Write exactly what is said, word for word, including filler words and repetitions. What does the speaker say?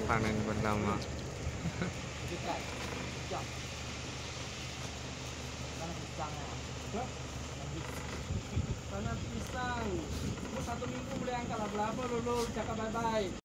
panen pertama. Dekat. Jam. Tanam pisang ya. Tanam pisang. Satu minggu boleh angkat lah berapa dulu. Cakap bye bye.